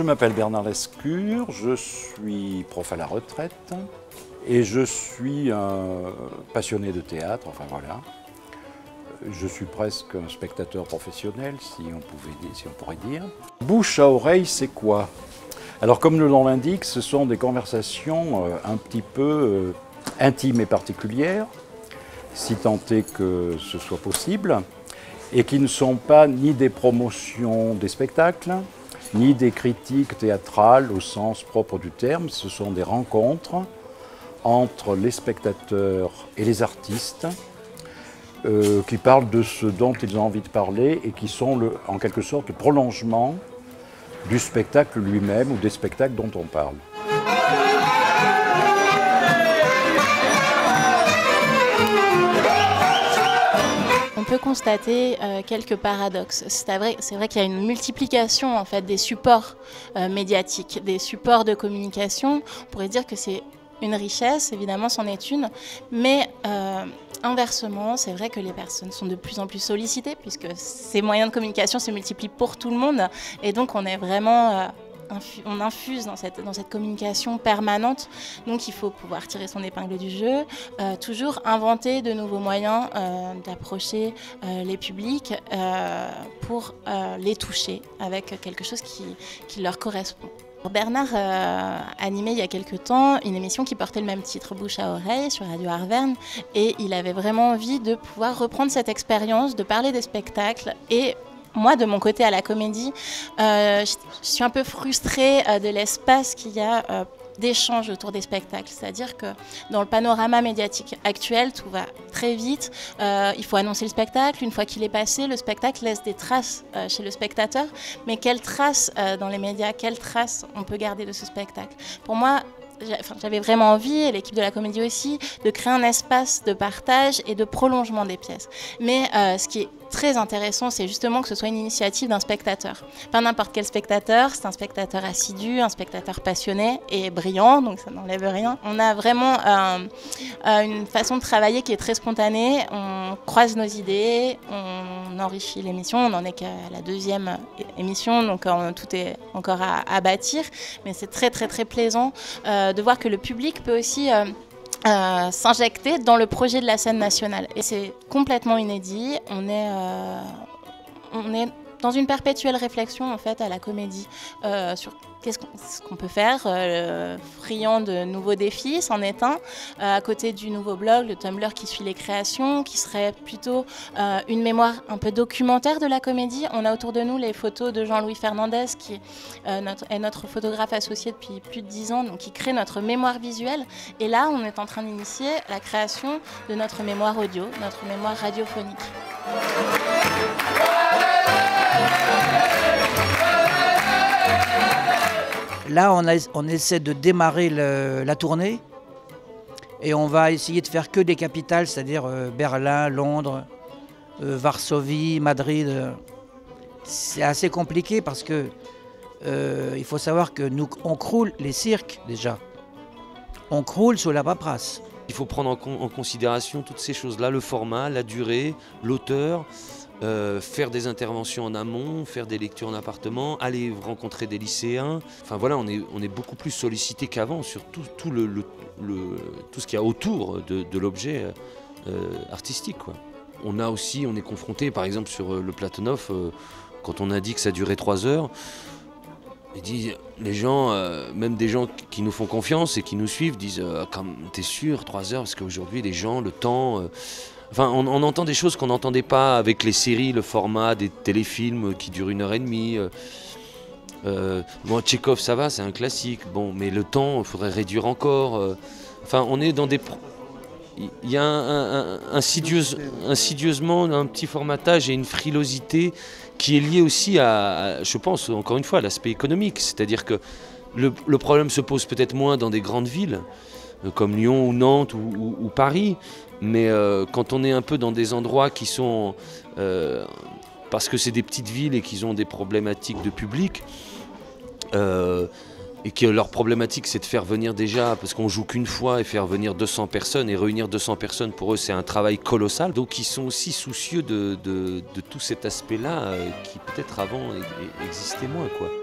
m'appelle Bernard Lescure, je suis prof à la retraite et je suis un passionné de théâtre, enfin voilà. Je suis presque un spectateur professionnel, si on pourrait dire. Bouche à oreille, c'est quoi? Alors comme le nom l'indique, ce sont des conversations un petit peu intimes et particulières, si tant est que ce soit possible, et qui ne sont pas ni des promotions des spectacles, ni des critiques théâtrales au sens propre du terme. Ce sont des rencontres entre les spectateurs et les artistes qui parlent de ce dont ils ont envie de parler et qui sont en quelque sorte le prolongement du spectacle lui-même ou des spectacles dont on parle. On peut constater quelques paradoxes. C'est vrai qu'il y a une multiplication en fait, des supports médiatiques, des supports de communication. On pourrait dire que c'est une richesse, évidemment, c'en est une, mais inversement, c'est vrai que les personnes sont de plus en plus sollicitées puisque ces moyens de communication se multiplient pour tout le monde et donc on est vraiment... on infuse dans cette communication permanente, donc il faut pouvoir tirer son épingle du jeu, toujours inventer de nouveaux moyens d'approcher les publics pour les toucher avec quelque chose qui leur correspond. Bernard animait il y a quelque temps une émission qui portait le même titre, Bouche à oreille, sur Radio Arverne, et il avait vraiment envie de pouvoir reprendre cette expérience, de parler des spectacles et moi, de mon côté à la comédie, je suis un peu frustrée de l'espace qu'il y a d'échange autour des spectacles. C'est-à-dire que dans le panorama médiatique actuel, tout va très vite. Il faut annoncer le spectacle. Une fois qu'il est passé, le spectacle laisse des traces chez le spectateur. Mais quelles traces dans les médias, quelles traces on peut garder de ce spectacle? Pour moi, j'avais vraiment envie, et l'équipe de la comédie aussi, de créer un espace de partage et de prolongement des pièces. Mais ce qui est très intéressant, c'est justement que ce soit une initiative d'un spectateur. Pas n'importe quel spectateur, c'est un spectateur assidu, un spectateur passionné et brillant, donc ça n'enlève rien. On a vraiment une façon de travailler qui est très spontanée, on croise nos idées, on enrichit l'émission, on n'en est qu'à la deuxième émission, donc tout est encore à bâtir, mais c'est très très très plaisant de voir que le public peut aussi s'injecter dans le projet de la scène nationale. Et c'est complètement inédit. On est dans une perpétuelle réflexion en fait à la comédie sur qu'est-ce qu'on peut faire, friand de nouveaux défis, c'en est un. À côté du nouveau blog, le Tumblr qui suit les créations, qui serait plutôt une mémoire un peu documentaire de la comédie. On a autour de nous les photos de Jean-Louis Fernandez, qui est notre photographe associé depuis plus de 10 ans, donc qui crée notre mémoire visuelle. Et là, on est en train d'initier la création de notre mémoire audio, notre mémoire radiophonique. Là, on essaie de démarrer la tournée et on va essayer de faire que des capitales, c'est-à-dire Berlin, Londres, Varsovie, Madrid. C'est assez compliqué parce que il faut savoir que nous, on croule les cirques déjà. On croule sur la paperasse. Il faut prendre en considération toutes ces choses-là, le format, la durée, l'auteur. Faire des interventions en amont, faire des lectures en appartement, aller rencontrer des lycéens. Enfin voilà, on est beaucoup plus sollicité qu'avant sur tout ce qu'il y a autour de l'objet artistique, quoi. On est confronté, par exemple sur le Platonov, quand on a dit que ça durait 3 heures, les gens, même des gens qui nous font confiance et qui nous suivent, disent t'es sûr, 3 heures, parce qu'aujourd'hui les gens, le temps... Enfin, on entend des choses qu'on n'entendait pas avec les séries, le format des téléfilms qui durent 1h30. Bon, Tchekhov, ça va, c'est un classique. Bon, mais le temps, il faudrait réduire encore. Enfin, on est dans des... Il y a insidieusement un petit formatage et une frilosité qui est liée aussi à, je pense, encore une fois, à l'aspect économique. C'est-à-dire que le problème se pose peut-être moins dans des grandes villes, comme Lyon ou Nantes ou Paris, mais quand on est un peu dans des endroits qui sont... parce que c'est des petites villes et qu'ils ont des problématiques de public, et que leur problématique c'est de faire venir déjà, parce qu'on joue qu'une fois, et faire venir 200 personnes, et réunir 200 personnes pour eux c'est un travail colossal, donc ils sont aussi soucieux de tout cet aspect-là qui peut-être avant existait moins, quoi.